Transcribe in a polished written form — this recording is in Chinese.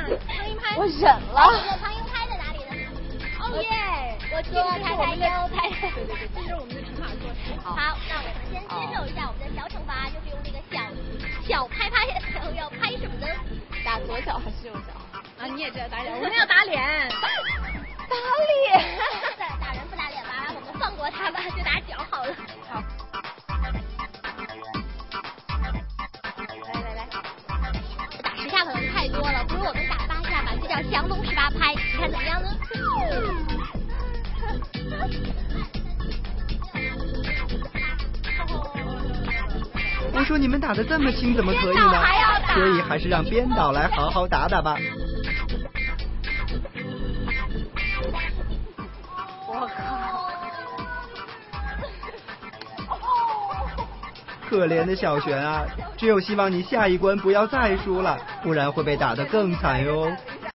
我忍了。 苍蝇拍在哪里呢？ 哦耶！ 我说拍拍腰拍。 对，这是我们的惩罚措施。 好，那我们先接受一下我们的小惩罚，就是用这个小拍拍，然后要拍什么呢？ 打左脚还是右脚？啊，你也知道打脸，我们要打脸。 打脸？ 打人不打脸吧？我们放过他吧，就打脚好了。 好。来， 打10下可能太多了，不如我们打8下吧，这叫降龙18拍，你看怎么样呢？ 我说你们打得这么轻，怎么可以呢？所以还是让编导来好好打打吧。 我靠！ 可怜的小璇啊，只有希望你下一关不要再输了，不然会被打得更惨哟。